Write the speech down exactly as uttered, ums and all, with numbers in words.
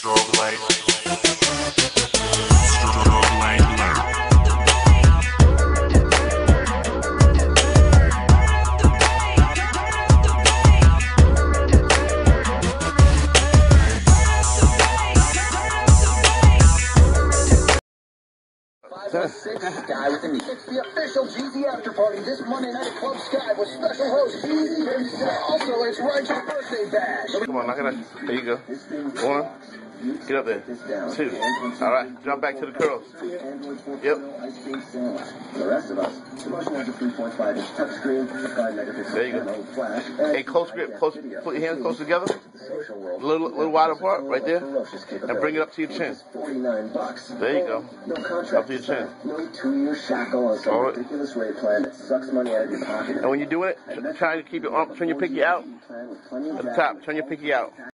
Strobe light. Strobe light alert. Six Sky with the knee. It's the official Jeezy after party this Monday night at Club Sky with special host Jeezy himself. Also, it's Righteous birthday bash. Come on, knock it out. There you go. One. Get up there. Two. All right. Drop back to the curls. Yep. The rest of us. has a three point five inch touchscreen, five megapixel There you go. flash. Hey, close grip. Close. Put your hands close together. A little, little wide apart, right there. And bring it up to your chin. forty-nine bucks. There you go. No contract. Up to your chin. No two-year shackle on some ridiculous rate plan that sucks money out of your pocket. And when you do it, try to keep your arm, turn your pinky out. At the top, turn your pinky out.